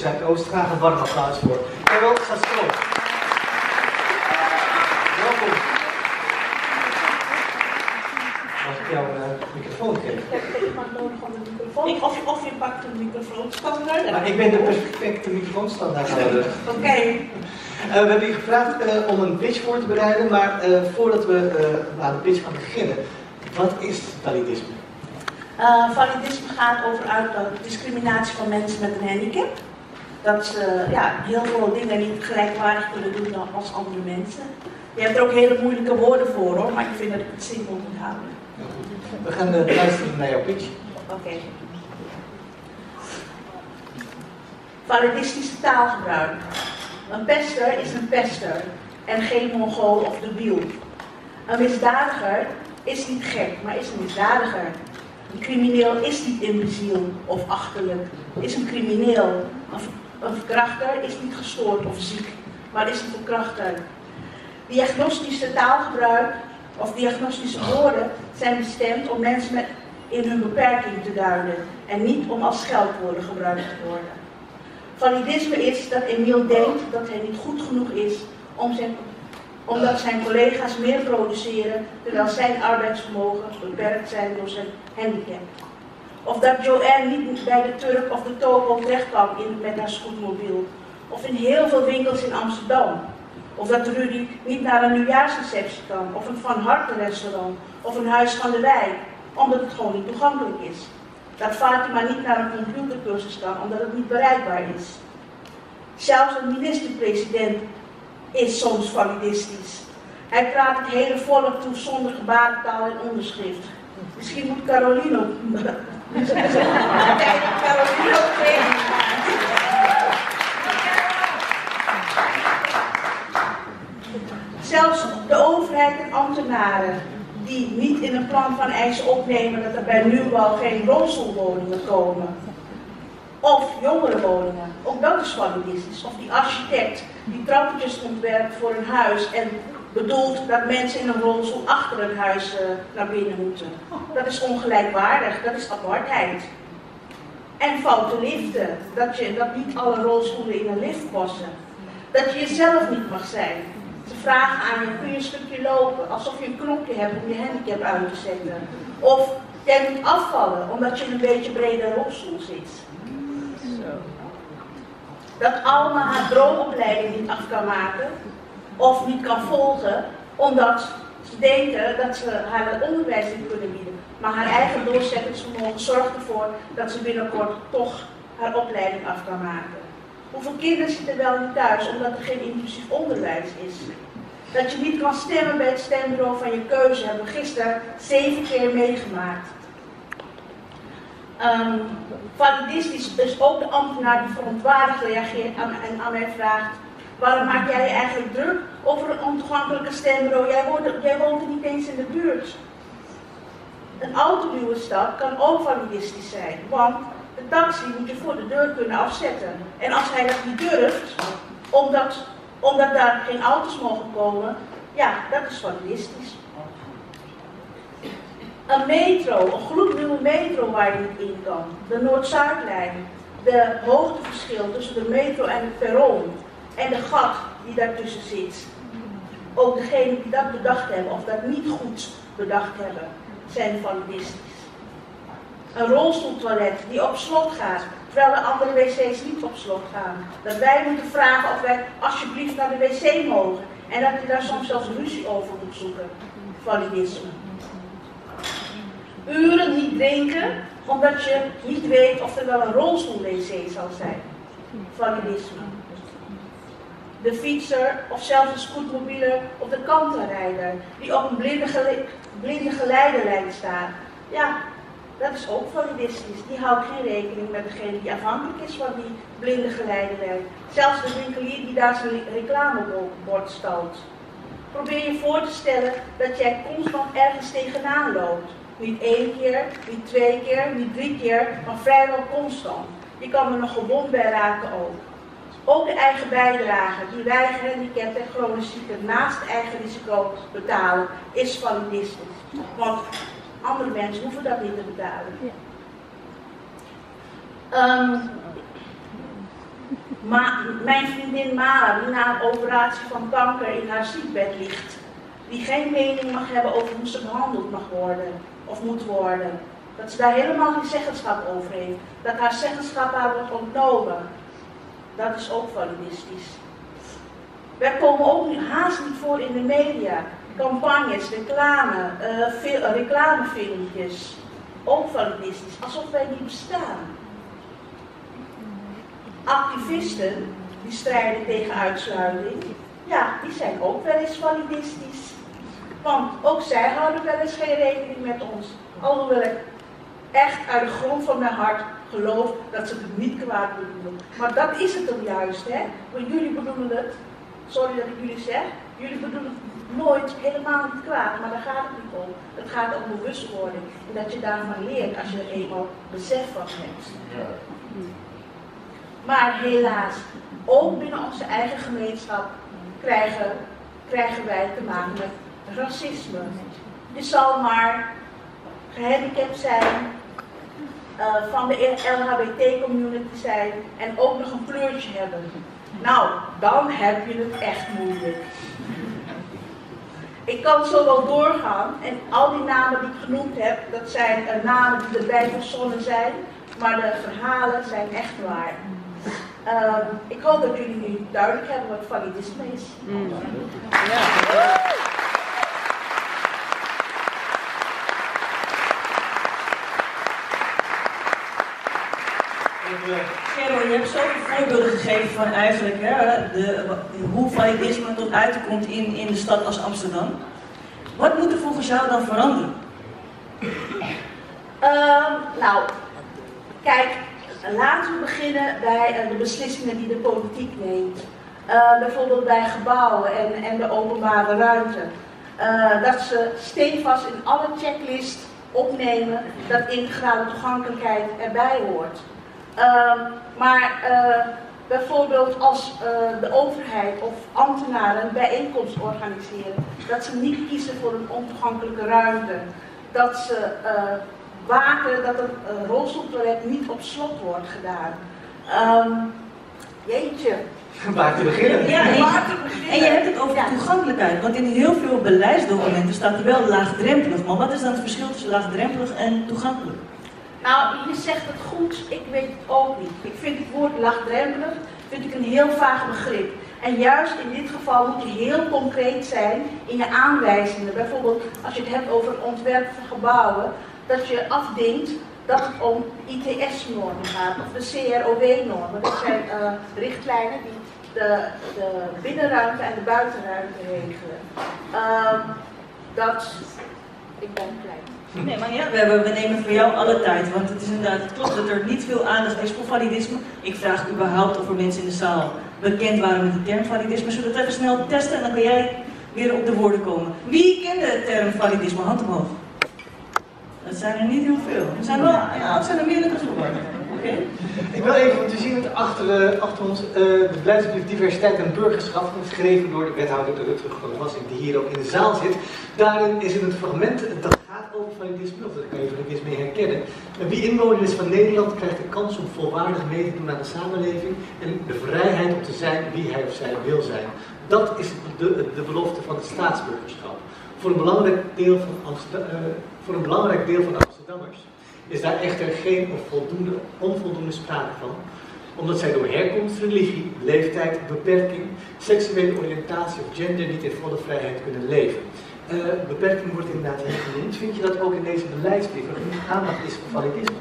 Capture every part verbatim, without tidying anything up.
Zuidoost, graag een warm applaus voor Carol Sastroom. Welkom. Mag ik jou een uh, microfoon geven? Ik heb helemaal nodig om de microfoon. Ik, of, of je pakt een microfoonstander. Maar ik ben de perfecte microfoonstandaardhouder. Oké. Okay. Uh, we hebben u gevraagd uh, om een pitch voor te bereiden, maar uh, voordat we uh, aan de pitch gaan beginnen, wat is validisme? Uh, validisme gaat over uit de discriminatie van mensen met een handicap. Dat ze uh, ja, heel veel dingen niet gelijkwaardig kunnen doen dan als andere mensen. Je hebt er ook hele moeilijke woorden voor hoor, maar ik vind dat ik het simpel moet houden. We gaan uh, luisteren naar jouw pitch. Oké. Okay. Validistische taalgebruik. Een pester is een pester en geen mongool of debiel. Een misdadiger is niet gek, maar is een misdadiger. Een crimineel is niet imbeziel of achterlijk, is een crimineel. Een verkrachter is niet gestoord of ziek, maar is een verkrachter. Diagnostische taalgebruik of diagnostische woorden zijn bestemd om mensen met in hun beperking te duiden en niet om als scheldwoorden gebruikt te worden. Validisme is dat Emiel denkt dat hij niet goed genoeg is om zijn, omdat zijn collega's meer produceren terwijl zijn arbeidsvermogen beperkt zijn door zijn handicap. Of dat Joanne niet bij de Turk of de Topo terecht kan in, met haar scootmobiel. Of in heel veel winkels in Amsterdam. Of dat Rudy niet naar een nieuwjaarsreceptie kan, of een Van Harte restaurant, of een huis van de wijk, omdat het gewoon niet toegankelijk is. Dat Fatima niet naar een computercursus kan, omdat het niet bereikbaar is. Zelfs een minister-president is soms validistisch. Hij praat het hele volk toe zonder gebarentaal en onderschrift. Misschien moet Caroline ook... Caroline ook Zelfs de overheid en ambtenaren die niet in een plan van eisen opnemen dat er bij nieuwbouw geen rolstoelwoningen komen. Of jongerenwoningen, ook dat is validistisch. Of die architect die trappetjes ontwerpt voor een huis en bedoelt dat mensen in een rolstoel achter het huis uh, naar binnen moeten. Dat is ongelijkwaardig, dat is apartheid. En foute liften, dat, je, dat niet alle rolstoelen in een lift passen. Dat je jezelf niet mag zijn. Ze vragen aan je, kun je een stukje lopen, alsof je een knopje hebt om je handicap uit te zetten. Of jij moet afvallen, omdat je in een beetje brede rolstoel zit. Dat Alma haar droomopleiding niet af kan maken, of niet kan volgen, omdat ze denken dat ze haar het onderwijs niet kunnen bieden. Maar haar eigen doorzettingsvermogen zorgt ervoor dat ze binnenkort toch haar opleiding af kan maken. Hoeveel kinderen zitten wel niet thuis omdat er geen inclusief onderwijs is? Dat je niet kan stemmen bij het stembureau van je keuze hebben we gisteren zeven keer meegemaakt. Um, validistisch is ook de ambtenaar die verontwaardigd reageert aan, en aan mij vraagt: waarom maak jij je eigenlijk druk over een ontoegankelijke stembureau? Jij woont, jij woont er niet eens in de buurt. Een autoduwenstap kan ook validistisch zijn, want de taxi moet je voor de deur kunnen afzetten. En als hij dat niet durft, omdat, omdat daar geen auto's mogen komen, ja, dat is validistisch. Een metro, een gloednieuwe metro waar je niet in kan. De Noord-Zuidlijn, de hoogteverschil tussen de metro en het perron en de gat die daartussen zit. Ook degenen die dat bedacht hebben of dat niet goed bedacht hebben, zijn validistisch. Een rolstoeltoilet die op slot gaat, terwijl de andere wc's niet op slot gaan. Dat wij moeten vragen of wij alsjeblieft naar de wc mogen en dat je daar soms zelfs ruzie over moet zoeken. Validisme. Uren niet drinken, omdat je niet weet of er wel een rolstoel-wc zal zijn. Validisme. De fietser of zelfs de scootmobiele of de kantenrijder die op een blinde, gele blinde geleidelijn staat. Ja, dat is ook validistisch. Die houdt geen rekening met degene die afhankelijk is van die blinde geleidelijn. Zelfs de winkelier die daar zijn reclamebord stalt. Probeer je voor te stellen dat jij constant ergens tegenaan loopt. Niet één keer, niet twee keer, niet drie keer, maar vrijwel constant. Je kan er nog gewond bij raken ook. Ook de eigen bijdrage die wij gehandicapten en chronisch zieken naast eigen risico betalen, is validistisch. Want andere mensen hoeven dat niet te betalen. Um, Ma mijn vriendin Mara, die na een operatie van kanker in haar ziekbed ligt, die geen mening mag hebben over hoe ze behandeld mag worden of moet worden. Dat ze daar helemaal geen zeggenschap over heeft. Dat haar zeggenschap haar wordt ontnomen. Dat is ook validistisch. Wij komen ook nu haast niet voor in de media. Campagnes, reclame, uh, reclamefilmpjes. Ook validistisch, alsof wij niet bestaan. Activisten die strijden tegen uitsluiting, ja, die zijn ook wel eens validistisch. Want ook zij houden wel eens geen rekening met ons. Alhoewel ik echt uit de grond van mijn hart geloof dat ze het niet kwaad bedoelen. Maar dat is het dan juist, hè? Want jullie bedoelen het, sorry dat ik jullie zeg, jullie bedoelen het nooit helemaal niet kwaad, maar daar gaat het niet om. Het gaat om bewustwording en dat je daarvan leert als je er eenmaal besef van hebt. Maar helaas, ook binnen onze eigen gemeenschap krijgen, krijgen wij te maken met racisme. Je zal maar gehandicapt zijn, uh, van de L H B T community zijn en ook nog een kleurtje hebben. Nou, dan heb je het echt moeilijk. Ik kan zo wel doorgaan en al die namen die ik genoemd heb, dat zijn uh, namen die erbij verzonnen zijn, maar de verhalen zijn echt waar. Uh, ik hoop dat jullie nu duidelijk hebben wat validisme is. Mm. Ja. Gerard, je hebt zoveel voorbeelden gegeven van eigenlijk hè, de, hoe validisme tot uiting komt in, in de stad als Amsterdam. Wat moet er volgens jou dan veranderen? Uh, nou, kijk. Laten we beginnen bij uh, de beslissingen die de politiek neemt. Uh, bijvoorbeeld bij gebouwen en, en de openbare ruimte. Uh, dat ze stevast in alle checklist opnemen dat integrale toegankelijkheid erbij hoort. Uh, maar uh, bijvoorbeeld als uh, de overheid of ambtenaren een bijeenkomst organiseren, dat ze niet kiezen voor een ontoegankelijke ruimte. Dat ze uh, waken dat het uh, rolstoeltoilet niet op slot wordt gedaan. Um, jeetje. Waar te beginnen. Ja, en, je, en je hebt het over ja. toegankelijkheid, want in heel veel beleidsdocumenten staat er wel laagdrempelig. Maar wat is dan het verschil tussen laagdrempelig en toegankelijk? Nou, je zegt het goed, ik weet het ook niet. Ik vind het woord laagdrempelig vind ik een heel vaag begrip. En juist in dit geval moet je heel concreet zijn in je aanwijzingen. Bijvoorbeeld als je het hebt over het ontwerp van gebouwen, dat je afdingt dat het om I T S-normen gaat, of de C R O W-normen. Dat zijn uh, richtlijnen die de, de binnenruimte en de buitenruimte regelen. Uh, dat... Ik ben klein. Nee, maar ja, we, hebben, we nemen voor jou alle tijd, want het is inderdaad klopt dat er niet veel aandacht is voor validisme. Ik vraag überhaupt of er mensen in de zaal bekend waren met de term validisme. Zullen we het even snel testen en dan kan jij weer op de woorden komen. Wie kende de term validisme? Hand omhoog. Dat zijn er niet heel veel. Er zijn wel, ja, het zijn er meerdere geworden. Okay. Ik wil even, want we zien het achter, uh, achter ons, uh, de beleidsbrief Diversiteit en Burgerschap, geschreven door de wethouder de Rutger Groot-Wassink, die hier ook in de zaal zit. Daarin is het een fragment dat gaat over validisme, of dat kan je er eens mee herkennen. En wie inwoner is van Nederland krijgt de kans om volwaardig mee te doen aan de samenleving en de vrijheid om te zijn wie hij of zij wil zijn. Dat is de, de belofte van het staatsburgerschap. Voor een belangrijk deel van, Amsterdam, uh, voor een belangrijk deel van de Amsterdammers is daar echter geen of voldoende, onvoldoende sprake van, omdat zij door herkomst, religie, leeftijd, beperking, seksuele oriëntatie of gender niet in volle vrijheid kunnen leven. Uh, beperking wordt inderdaad hier genoemd. Vind je dat ook in deze beleidsbrief er genoeg aandacht is voor validisme?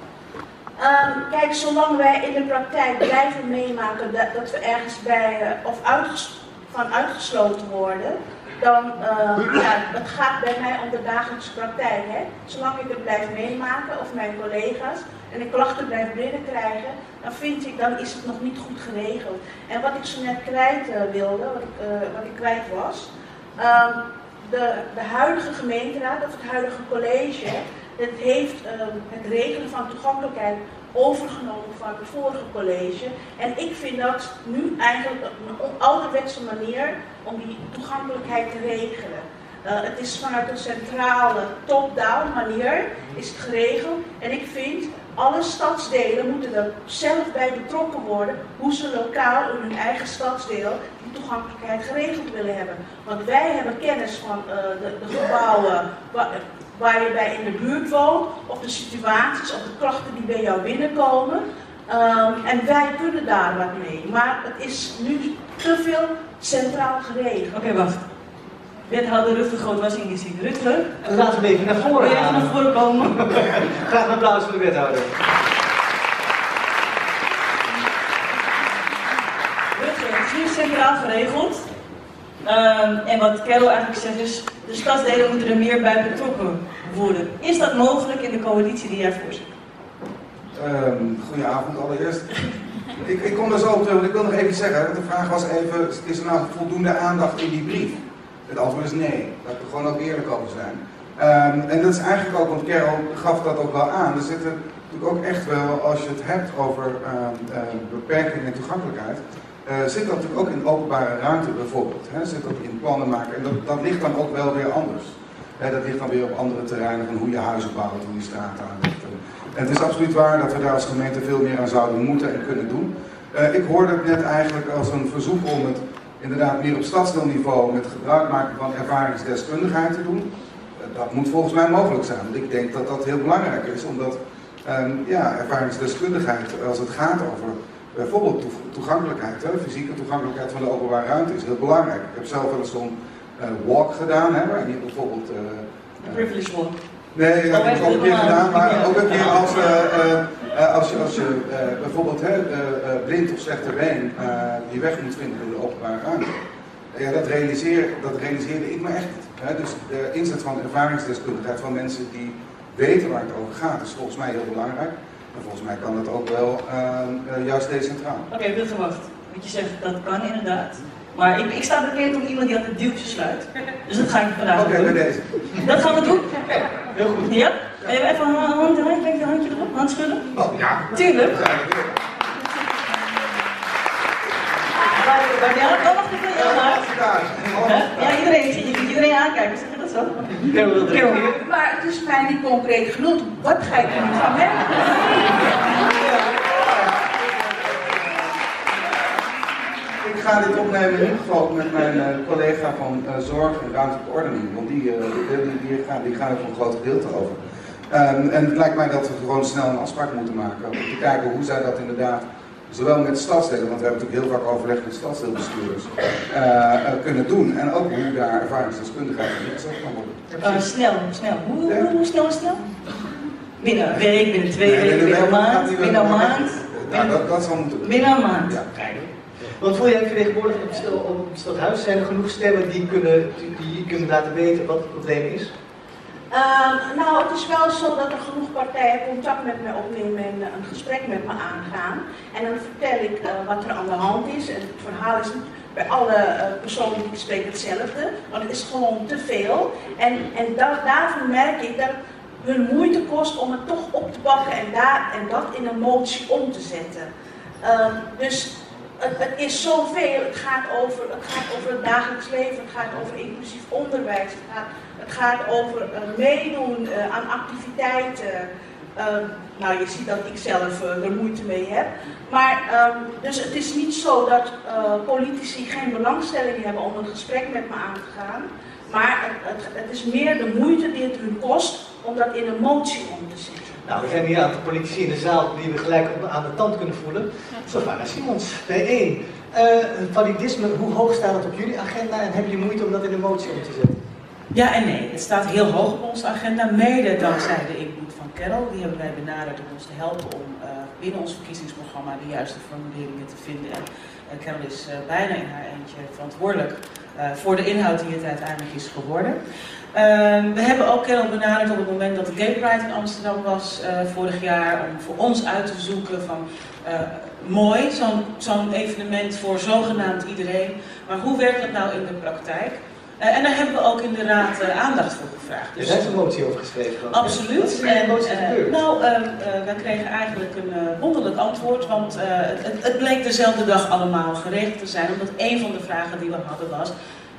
Um, kijk, zolang wij in de praktijk blijven meemaken dat, dat we ergens bij uh, of uitges van uitgesloten worden, dan uh, ja, het gaat bij mij om de dagelijkse praktijk. Hè? Zolang ik het blijf meemaken, of mijn collega's, en ik klachten blijf binnenkrijgen, dan vind ik, dan is het nog niet goed geregeld. En wat ik zo net kwijt uh, wilde, wat ik, uh, wat ik kwijt was, uh, de, de huidige gemeenteraad, of het huidige college, het heeft uh, het regelen van toegankelijkheid overgenomen van het vorige college. En ik vind dat nu eigenlijk een ouderwetse manier om die toegankelijkheid te regelen. Uh, het is vanuit een centrale top-down manier is het geregeld. En ik vind Alle stadsdelen moeten er zelf bij betrokken worden hoe ze lokaal in hun eigen stadsdeel die toegankelijkheid geregeld willen hebben. Want wij hebben kennis van uh, de, de gebouwen waar, waar je bij in de buurt woont, of de situaties, of de klachten die bij jou binnenkomen. Um, en wij kunnen daar wat mee. Maar het is nu te veel centraal geregeld. Oké, okay, wacht. Wethouder Rutger Groot was in gezien. Rutger? En laten we even naar voren gaan. Even naar voren komen. Graag een applaus voor de wethouder. Rutger, het is nu centraal geregeld. Um, en wat Carol eigenlijk zegt is, de stadsdelen moeten er meer bij betrokken worden. Is dat mogelijk in de coalitie die jij voorzit? Um, goedenavond allereerst. ik, ik kom daar zo op terug, want ik wil nog even zeggen, de vraag was even, is er nou voldoende aandacht in die brief? Het antwoord is nee, laten we gewoon ook eerlijk over zijn. Um, en dat is eigenlijk ook, want Carol gaf dat ook wel aan, er zitten natuurlijk ook echt wel, als je het hebt over uh, uh, beperking en toegankelijkheid, uh, zit dat natuurlijk ook in openbare ruimte bijvoorbeeld. Hè? Zit dat in plannen maken en dat, dat ligt dan ook wel weer anders. Hè, dat ligt dan weer op andere terreinen van hoe je huizen bouwt, hoe je straten aanlegt. En het is absoluut waar dat we daar als gemeente veel meer aan zouden moeten en kunnen doen. Uh, ik hoorde het net eigenlijk als een verzoek om het inderdaad meer op stadsdeelniveau met gebruik maken van ervaringsdeskundigheid te doen. Uh, dat moet volgens mij mogelijk zijn, want ik denk dat dat heel belangrijk is, omdat um, ja, ervaringsdeskundigheid als het gaat over bijvoorbeeld to toegankelijkheid, hè, fysieke toegankelijkheid van de openbare ruimte is heel belangrijk. Ik heb zelf wel eens zo'n uh, walk gedaan, hè, waar je bijvoorbeeld... Uh, uh, privilege walk. Nee, dat heb ik ook een keer gedaan, maar ook een keer als, uh, uh, als je, als je uh, bijvoorbeeld uh, uh, blind of slechterbeen uh, je weg moet vinden in de openbare ruimte. Uh, ja, dat, realiseer, dat realiseerde ik me echt niet. Hè? Dus de inzet van ervaringsdeskundigheid van mensen die weten waar het over gaat is volgens mij heel belangrijk. En volgens mij kan dat ook wel uh, uh, juist decentraal. Oké, okay, Rutger, wacht. Want je zegt dat kan inderdaad. Maar ik, ik sta bekend om iemand die altijd deeltjes sluit. Dus dat ga ik vandaag okay, doen. Oké, bij deze. Dat gaan we doen. Heel goed. Ja? Even, even een hand, een handje, een handje erop, handschudden. Oh ja. Tuurlijk. Ja, dat mag ik van jou maar. Ja, iedereen, je kunt iedereen aankijken, zeg je dat zo? Ja, maar het is mij niet concreet genoeg. Wat ga ik er nu van merken? Ik ga dit opnemen in ieder geval met mijn uh, collega van uh, Zorg en Ruimtelijke Ordening, want die, uh, die, die, gaan, die gaan er voor een groot gedeelte over. Um, en het lijkt mij dat we gewoon snel een afspraak moeten maken om te kijken hoe zij dat inderdaad, zowel met stadsdelen, want we hebben natuurlijk heel vaak overleg met stadsdeelbestuurders, uh, uh, kunnen doen. En ook hoe daar ervaringsdeskundigheid in ingezet kan worden. Uh, snel, snel. Hoe, ja. hoe snel is snel? Binnen een week, binnen twee nee, weken, binnen een maand, binnen een maand. Ja, dat, dat zal moeten doen. Binnen een maand. Ja. Want voel jij vertegenwoordiger op het, op het stadhuis? Zijn er genoeg stemmen die kunnen, die kunnen laten weten wat het probleem is? Uh, nou, het is wel zo dat er genoeg partijen contact met mij opnemen en uh, een gesprek met me aangaan. En dan vertel ik uh, wat er aan de hand is. En het verhaal is niet bij alle uh, personen die ik spreek hetzelfde, want het is gewoon te veel. En, en da daarvan merk ik dat hun moeite kost om het toch op te pakken en, daar, en dat in een motie om te zetten. Uh, dus Het, het is zoveel, het gaat, over, het gaat over het dagelijks leven, het gaat over inclusief onderwijs, het gaat, het gaat over uh, meedoen uh, aan activiteiten. Uh, nou, je ziet dat ik zelf uh, er moeite mee heb. Maar, um, dus het is niet zo dat uh, politici geen belangstelling hebben om een gesprek met me aan te gaan. Maar het, het, het is meer de moeite die het hun kost om dat in een motie om te zetten. Nou, we zijn hier een aantal politici in de zaal die we gelijk aan de tand kunnen voelen. Savannah Simons, B één. Uh, validisme, hoe hoog staat het op jullie agenda en heb je moeite om dat in een motie om te zetten? Ja en nee, het staat heel hoog op onze agenda, mede dankzij de input van Carol. Die hebben wij benaderd om ons te helpen om uh, binnen ons verkiezingsprogramma de juiste formuleringen te vinden. En uh, Carol is uh, bijna in haar eentje verantwoordelijk uh, voor de inhoud die het uiteindelijk is geworden. Uh, we hebben ook Carol benaderd op het moment dat de Gay Pride in Amsterdam was uh, vorig jaar, om voor ons uit te zoeken van uh, mooi, zo'n zo'n evenement voor zogenaamd iedereen, maar hoe werkt dat nou in de praktijk? Uh, en daar hebben we ook in de raad uh, aandacht voor gevraagd. Dus, er is een motie over geschreven. Absoluut. Wat is er in de motie gebeurd? Nou, uh, uh, wij kregen eigenlijk een uh, wonderlijk antwoord, want uh, het, het bleek dezelfde dag allemaal geregeld te zijn, omdat een van de vragen die we hadden was: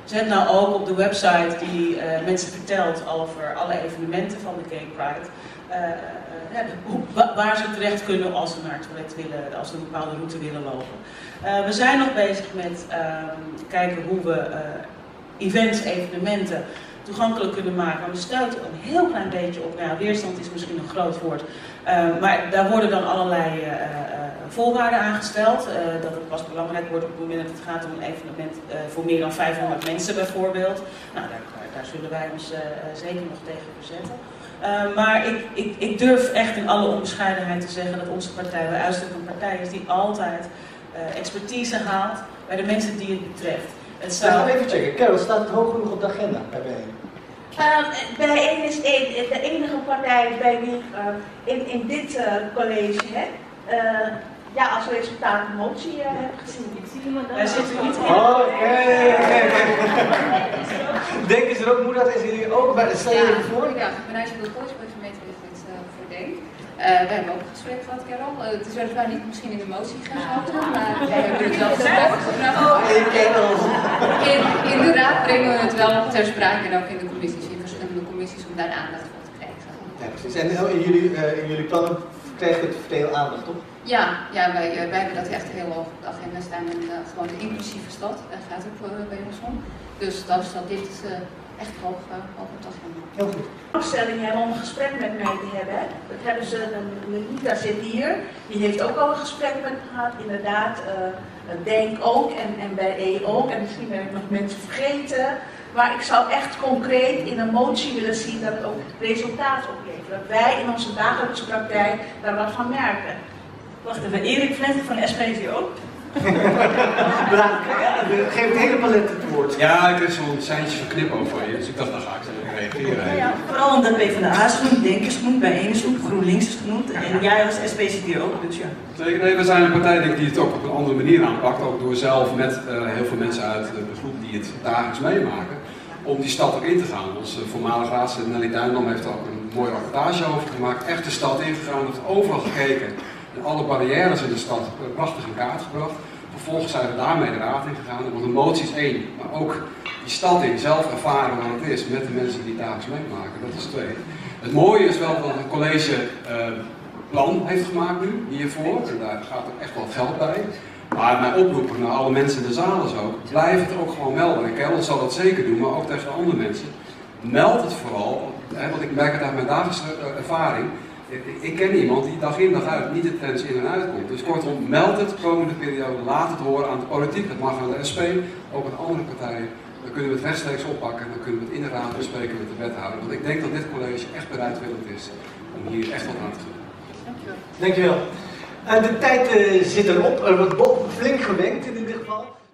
Zet nou ook op de website die uh, mensen vertelt over alle evenementen van de Gay Pride. Uh, uh, ja, hoe, waar ze terecht kunnen als ze naar het toilet willen, als ze een bepaalde route willen lopen. Uh, we zijn nog bezig met uh, kijken hoe we uh, events, evenementen toegankelijk kunnen maken. Maar we stuiten een heel klein beetje op, nou, weerstand is misschien een groot woord. Uh, maar daar worden dan allerlei uh, uh, voorwaarden aangesteld. Uh, dat het pas belangrijk wordt op het moment dat het gaat om een evenement uh, voor meer dan vijfhonderd mensen bijvoorbeeld. Nou, daar, daar zullen wij ons uh, zeker nog tegen verzetten. Uh, maar ik, ik, ik durf echt in alle onbescheidenheid te zeggen dat onze partij bij uitstek een partij is die altijd uh, expertise haalt bij de mensen die het betreft. Het zou... Zal even checken. Carol, staat het hoog genoeg op de agenda bij B één? Uh, bijeen is een, de enige partij bij wie ik uh, in, in dit uh, college heb, uh, ja, als resultaat een motie uh, heb gezien. Ik zie iemand daar zitten niet in. Oh, oké, oké. Denken ze er ook moe dat is hier ook bij de stel je ja, voor? Ja, ik ben eigenlijk de Gooisburg gemeente dit uh, voor denk. Uh, we hebben ook een gesprek gehad, Carol. Uh, het is weliswaar niet misschien in de motie gehouden, maar wij hebben het wel gezegd. In, in de raad brengen we het wel ter sprake en ook in de commissies, in verschillende commissies om daar aandacht voor te krijgen. Ja, precies. En in jullie, uh, in jullie plannen krijgt het veel aandacht, toch? Ja, ja wij, uh, wij hebben dat echt heel hoog op de agenda staan en uh, gewoon de inclusieve stad, daar gaat het uh, bij ons om. Dus dat is dat dit uh, echt hoog, uh, hoog op de agenda. Heel goed. Opstelling hebben om een gesprek met mij te hebben. Dat hebben ze, Nita zit hier, die heeft ook al een gesprek met me gehad, inderdaad. Uh, Denk ook en, en bij E ook, en misschien ben ik nog mensen vergeten. Maar ik zou echt concreet in een motie willen zien dat het ook resultaat oplevert. Dat wij in onze dagelijkse praktijk daar wat van merken. Wacht even, Erik Vletter van S P V ook? Geef het hele palet het woord. Ja, ik heb zo'n seintje van knipoog voor je, dus ik dacht, dan ga ik zo reageren. Ja, ja, vooral omdat PvdA is genoemd, Denk is genoemd, bijeen is genoemd, GroenLinks is genoemd en jij als S P zit hier ook, dus ja. Zeker, nee, we zijn een partij denk ik, die het ook op een andere manier aanpakt, ook door zelf met uh, heel veel mensen uit de groep die het dagelijks meemaken, om die stad erin te gaan. Onze voormalige raadslid Nelly Duindam heeft er ook een mooie rapportage over gemaakt, echt de stad ingegaan, heeft overal gekeken en alle barrières in de stad prachtig in kaart gebracht. Vervolgens zijn we daarmee de raad in gegaan, want de motie is één, maar ook die stad in, zelf ervaren wat het is met de mensen die het dagelijks meemaken, dat is twee. Het mooie is wel dat het college uh, plan heeft gemaakt nu, hiervoor, en daar gaat ook echt wat geld bij. Maar mijn oproep naar alle mensen in de zaal is ook, blijf het ook gewoon melden. En Carol zal dat zeker doen, maar ook tegen de andere mensen. Meld het vooral, hè, want ik merk het uit mijn dagelijkse uh, ervaring. Ik, ik ken iemand die dag in dag uit niet de trends in en uit komt. Dus kortom, meld het de komende periode, laat het horen aan de politiek, dat mag aan de S P, ook aan andere partijen. Dan kunnen we het rechtstreeks oppakken en dan kunnen we het in de raad bespreken met de wethouder. Want ik denk dat dit college echt bereidwillig is om hier echt wat aan te doen. Dankjewel. Dankjewel. Uh, de tijd uh, zit erop, er wordt flink gewenkt in ieder geval.